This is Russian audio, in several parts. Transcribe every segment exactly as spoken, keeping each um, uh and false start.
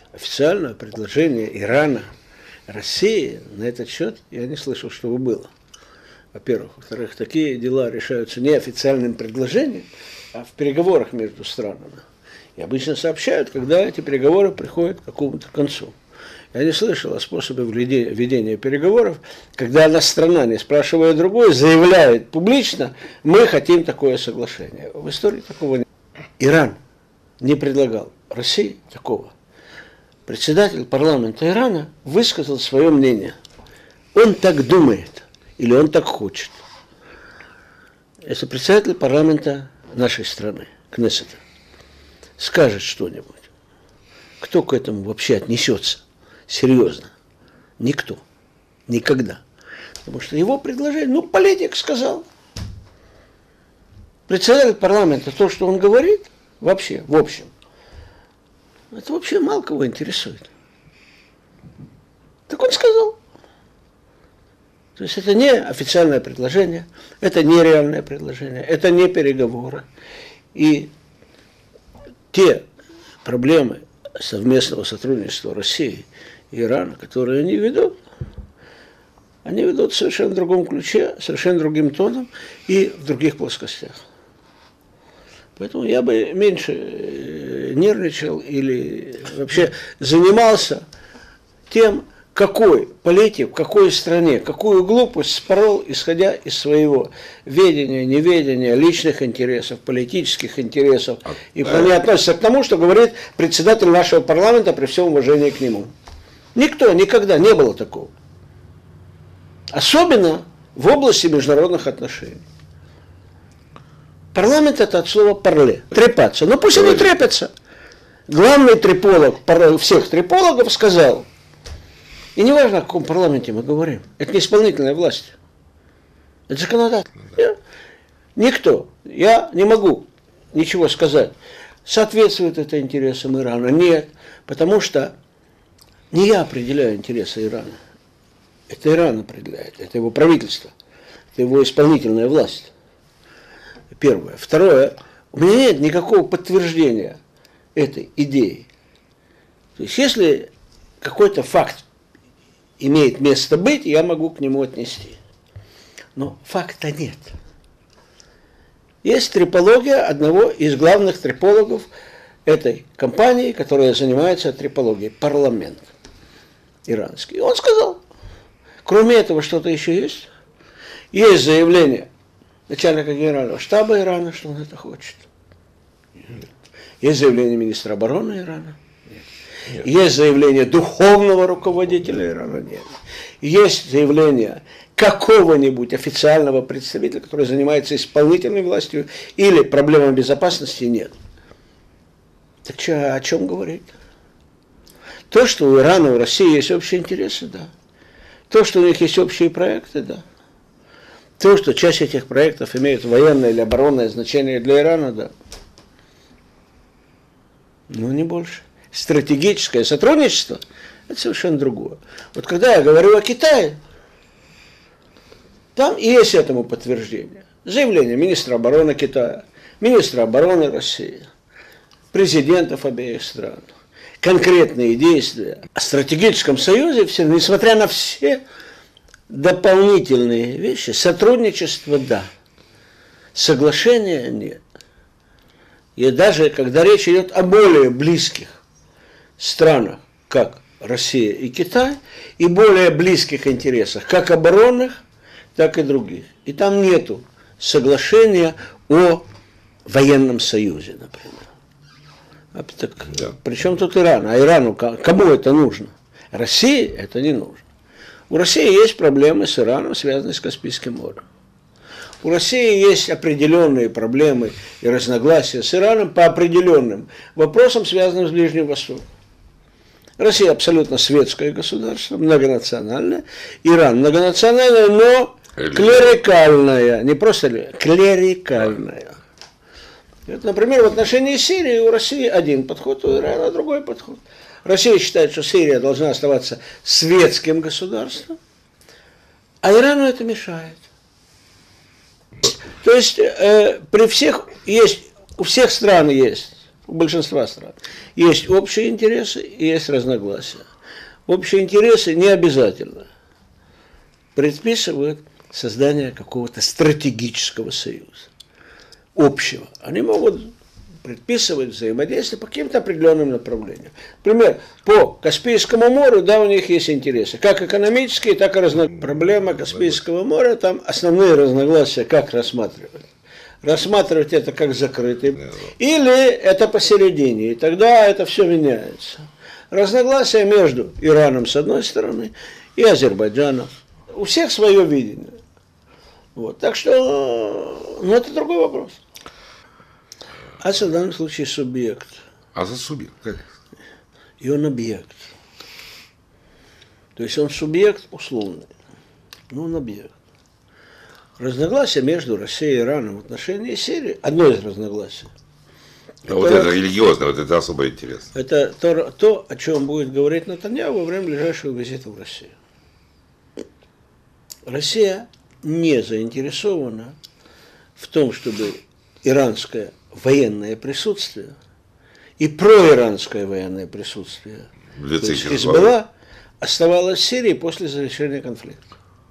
официального предложения Ирана России на этот счет я не слышал, чтобы было. Во-первых. Во-вторых, такие дела решаются не официальным предложением, а в переговорах между странами. И обычно сообщают, когда эти переговоры приходят к какому-то концу. Я не слышал о способе ведения переговоров, когда одна страна, не спрашивая другой, заявляет публично: мы хотим такое соглашение. В истории такого нет. Иран не предлагал России такого. Председатель парламента Ирана высказал свое мнение. Он так думает или он так хочет. Если председатель парламента нашей страны, Кнессета, скажет что-нибудь, кто к этому вообще отнесется серьезно? Никто. Никогда. Потому что его предложение, ну, политик сказал. Председатель парламента, то, что он говорит, вообще, в общем, это вообще мало кого интересует. Так он сказал. То есть это не официальное предложение, это не реальное предложение, это не переговоры. И те проблемы совместного сотрудничества России и Ирана, которые они ведут, они ведут в совершенно другом ключе, совершенно другим тоном и в других плоскостях. Поэтому я бы меньше нервничал или вообще занимался тем, какой политик, в какой стране, какую глупость спорол, исходя из своего ведения, неведения, личных интересов, политических интересов. И вполне относится к тому, что говорит председатель нашего парламента при всем уважении к нему. Никто, никогда не было такого. Особенно в области международных отношений. Парламент – это от слова «парле» – трепаться. Но пусть они трепятся. Главный триполог всех трипологов сказал, и не важно, о каком парламенте мы говорим, это не исполнительная власть, это законодательная. Никто, я не могу ничего сказать, соответствует это интересам Ирана, нет, потому что не я определяю интересы Ирана, это Иран определяет, это его правительство, это его исполнительная власть. Первое. Второе, у меня нет никакого подтверждения этой идеи. То есть, если какой-то факт имеет место быть, я могу к нему отнести. Но факта нет. Есть трипология одного из главных трипологов этой компании, которая занимается трипологией, парламент иранский. И он сказал, кроме этого что-то еще есть. Есть заявление начальника генерального штаба Ирана, что он это хочет. Есть заявление министра обороны Ирана. Нет. Есть заявление духовного руководителя Ирана. Нет. Есть заявление какого-нибудь официального представителя, который занимается исполнительной властью или проблемами безопасности. Нет. Так что, о чем говорить? То, что у Ирана и у России есть общие интересы, да. То, что у них есть общие проекты, да. То, что часть этих проектов имеет военное или оборонное значение для Ирана, да. Но не больше. Стратегическое сотрудничество – это совершенно другое. Вот когда я говорю о Китае, там есть этому подтверждение. Заявление министра обороны Китая, министра обороны России, президентов обеих стран, конкретные действия о стратегическом союзе, все, несмотря на все дополнительные вещи, сотрудничество – да, соглашения – нет. И даже когда речь идет о более близких странах, как Россия и Китай, и более близких интересах, как оборонных, так и других. И там нету соглашения о военном союзе, например. А так, да. Причем тут Иран? А Ирану кому это нужно? России это не нужно. У России есть проблемы с Ираном, связанные с Каспийским морем. У России есть определенные проблемы и разногласия с Ираном по определенным вопросам, связанным с Ближним Востоком. Россия абсолютно светское государство, многонациональное. Иран многонациональное, но клерикальное. Не просто клерикальное. Вот, например, в отношении Сирии у России один подход, у Ирана другой подход. Россия считает, что Сирия должна оставаться светским государством, а Ирану это мешает. То есть э, при всех есть, у всех стран есть, у большинства стран. Есть общие интересы и есть разногласия. Общие интересы не обязательно предписывают создание какого-то стратегического союза, общего. Они могут предписывать взаимодействие по каким-то определенным направлениям. Например, по Каспийскому морю, да, у них есть интересы, как экономические, так и разногласия. Проблема Каспийского моря, там основные разногласия, как рассматривать. Рассматривать это как закрытый, или это посередине, и тогда это все меняется. Разногласия между Ираном с одной стороны и Азербайджаном. У всех свое видение. Вот. Так что, ну, это другой вопрос. Асад в данном случае субъект. Асад субъект, конечно. И он объект. То есть он субъект условный, но он объект. Разногласия между Россией и Ираном в отношении Сирии, одно из разногласий. А вот это религиозное, вот это особо интересно. Это то, то, о чем будет говорить Нетаньяху во время ближайшего визита в Россию. Россия не заинтересована в том, чтобы иранское военное присутствие и проиранское военное присутствие, то есть Хизбалла, оставалось в Сирии после завершения конфликта.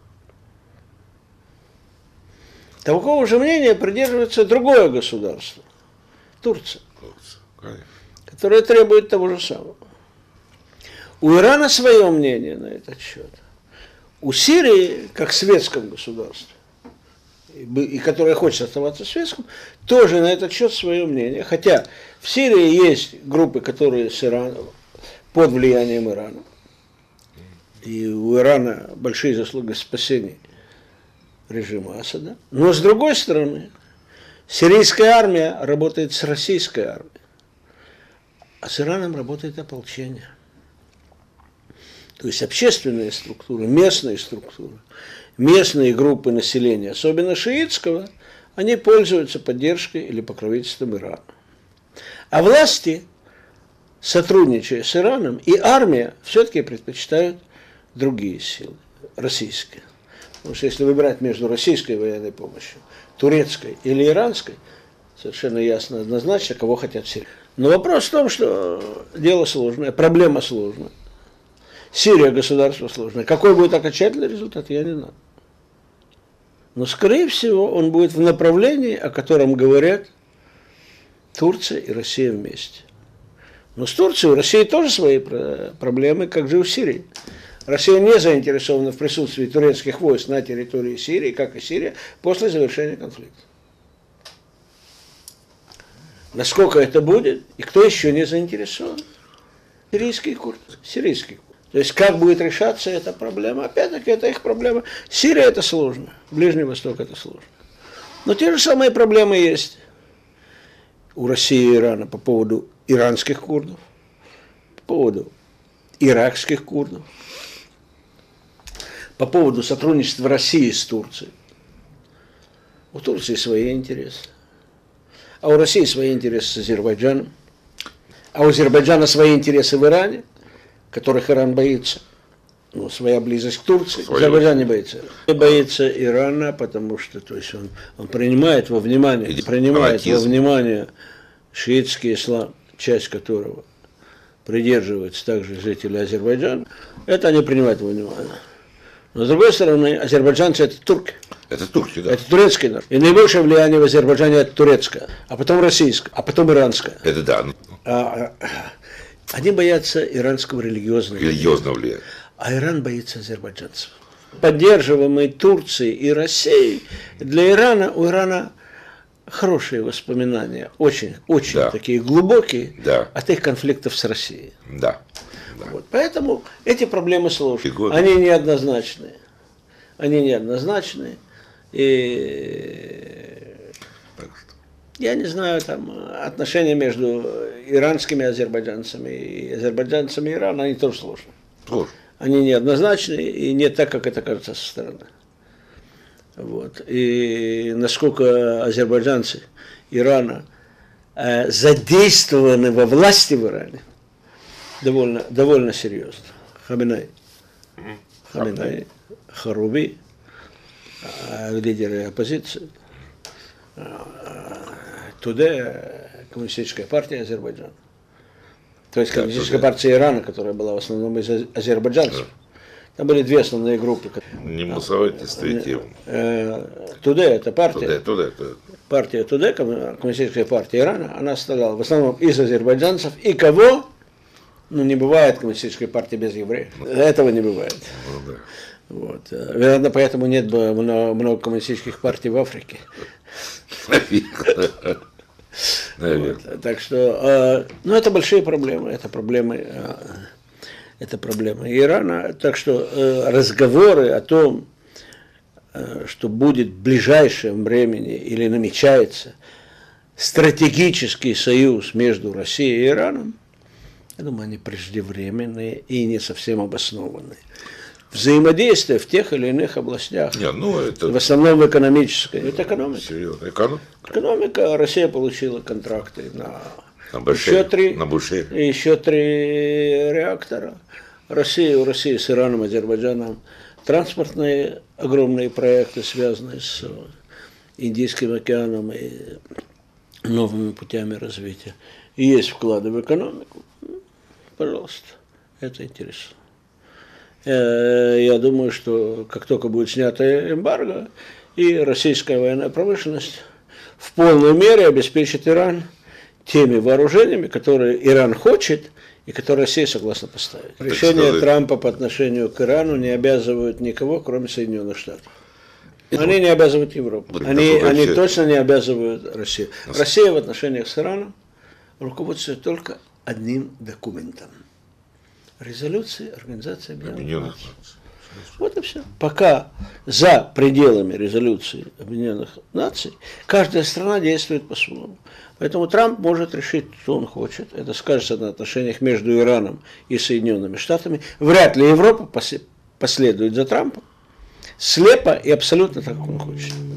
Такого же мнения придерживается другое государство, Турция, которое требует того же самого. У Ирана свое мнение на этот счет. У Сирии, как светском государстве, и которое хочет оставаться светским, тоже на этот счет свое мнение. Хотя в Сирии есть группы, которые с Ираном, под влиянием Ирана. И у Ирана большие заслуги в спасении режима Асада. Но с другой стороны, сирийская армия работает с российской армией, а с Ираном работает ополчение. То есть общественные структуры, местные структуры, местные группы населения, особенно шиитского, они пользуются поддержкой или покровительством Ирана. А власти, сотрудничая с Ираном, и армия все-таки предпочитают другие силы, российские. Потому что если выбирать между российской военной помощью, турецкой или иранской, совершенно ясно, однозначно, кого хотят в Сирии. Но вопрос в том, что дело сложное, проблема сложная. Сирия государство сложное. Какой будет окончательный результат, я не знаю. Но, скорее всего, он будет в направлении, о котором говорят Турция и Россия вместе. Но с Турцией у России тоже свои проблемы, как же у Сирии. Россия не заинтересована в присутствии турецких войск на территории Сирии, как и Сирия, после завершения конфликта. Насколько это будет, и кто еще не заинтересован? Сирийский курд. Сирийский курд. То есть, как будет решаться эта проблема? Опять-таки, это их проблема. Сирия – это сложно, Ближний Восток – это сложно. Но те же самые проблемы есть у России и Ирана по поводу иранских курдов, по поводу иракских курдов, по поводу сотрудничества России с Турцией. У Турции свои интересы, а у России свои интересы с Азербайджаном, а у Азербайджана свои интересы в Иране, которых Иран боится. Ну, своя близость к Турции. Азербайджан не боится. Не боится Ирана, потому что то есть он, он принимает во внимание, Иди, принимает во внимание шиитский ислам, часть которого придерживаются также жители Азербайджана. Это они принимают во внимание. Но с другой стороны, азербайджанцы это турки. Это турки, да. Это турецкий народ. И наибольшее влияние в Азербайджане это турецкое, а потом российское, а потом иранское. Это да. А, они боятся иранского религиозного, религиозного влияния. А Иран боится азербайджанцев. Поддерживаемый Турцией и Россией, для Ирана, у Ирана хорошие воспоминания, очень, очень да. такие глубокие да. от их конфликтов с Россией. Да. Да. Вот. Поэтому эти проблемы сложные. Они неоднозначные. Они неоднозначные. И я не знаю, там отношения между иранскими азербайджанцами и азербайджанцами Ирана, они тоже сложные. Сложно. Они неоднозначные и не так, как это кажется со стороны. Вот. И насколько азербайджанцы Ирана э, задействованы во власти в Иране, довольно, довольно серьезно. Хаминай, Хаминай, Харуби, э, лидеры оппозиции, э, Туде, Коммунистическая партия Азербайджана. То есть Коммунистическая партия Ирана, которая была в основном из азербайджанцев. Там были две основные группы. Не мусовать, не стоите. Туде это партия. Туде, туде. Партия Туде, Коммунистическая партия Ирана, она состояла в основном из азербайджанцев. И кого? Ну, не бывает коммунистической партии без евреев. Этого не бывает. Ну, да. Вот. Вероятно, поэтому нет много, много коммунистических партий в Африке. Вот. Так что, ну, это большие проблемы. Это проблемы, это проблемы Ирана. Так что разговоры о том, что будет в ближайшем времени или намечается стратегический союз между Россией и Ираном, я думаю, они преждевременные и не совсем обоснованные. Взаимодействие в тех или иных областях, не, ну, это... в основном в экономической, это экономика. Серьезно, экономика? Экономика. Россия получила контракты на, на, Башире, еще, три, на еще три реактора. Россия, у России с Ираном, Азербайджаном транспортные огромные проекты, связанные с Индийским океаном и новыми путями развития. И есть вклады в экономику. Пожалуйста, это интересно. Я думаю, что как только будет снято эмбарго, и российская военная промышленность в полной мере обеспечит Иран теми вооружениями, которые Иран хочет и которые Россия согласна поставить. Решения Трампа по отношению к Ирану не обязывают никого, кроме Соединенных Штатов. Они не обязывают Европу. Они, они точно не обязывают Россию. Россия в отношениях с Ираном руководствуется только одним документом. Резолюции Организации Объединенных Наций. Вот и все. Пока за пределами резолюции Объединенных Наций каждая страна действует по-своему. Поэтому Трамп может решить, что он хочет. Это скажется на отношениях между Ираном и Соединенными Штатами. Вряд ли Европа последует за Трампом. Слепо и абсолютно так, как он хочет.